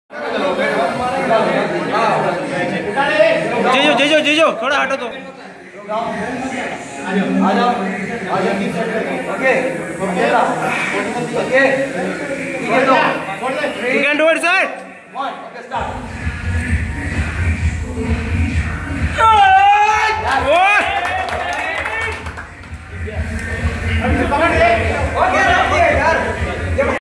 जीजो थोड़ा हटो तो। You can do it, sir.